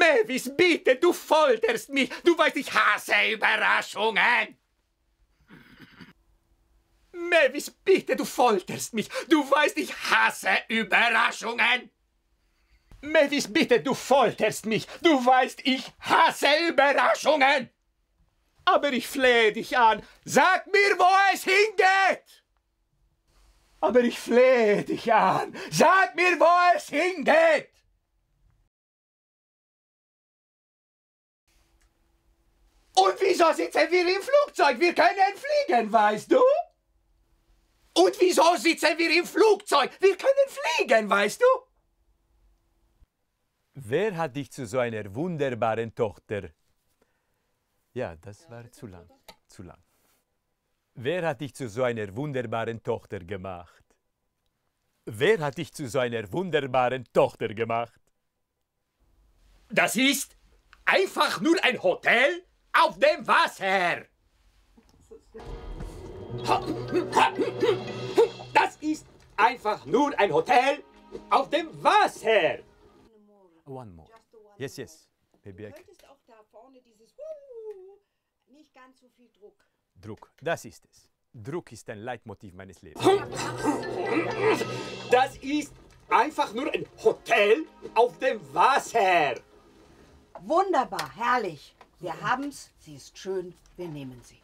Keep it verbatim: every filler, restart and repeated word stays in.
Mavis, bitte, du folterst mich. Du weißt, ich hasse Überraschungen. Mavis, bitte, du folterst mich. Du weißt, ich hasse Überraschungen. Mavis, bitte, du folterst mich. Du weißt, ich hasse Überraschungen. Aber ich flehe dich an. Sag mir, wo es hingeht. Aber ich flehe dich an. Sag mir, wo es hingeht. Und wieso sitzen wir im Flugzeug? Wir können fliegen, weißt du? Und wieso sitzen wir im Flugzeug? Wir können fliegen, weißt du? Wer hat dich zu so einer wunderbaren Tochter? Ja, das war zu lang, zu lang. Wer hat dich zu so einer wunderbaren Tochter gemacht? Wer hat dich zu so einer wunderbaren Tochter gemacht? Das ist einfach nur ein Hotel auf dem Wasser. Das ist einfach nur ein Hotel auf dem Wasser. One more. Yes, yes. Baby, Du könntest auch da vorne dieses nicht ganz so viel Druck. Druck, das ist es. Druck ist ein Leitmotiv meines Lebens. Das ist einfach nur ein Hotel auf dem Wasser. Wunderbar, herrlich. Wir haben's, sie ist schön, wir nehmen sie.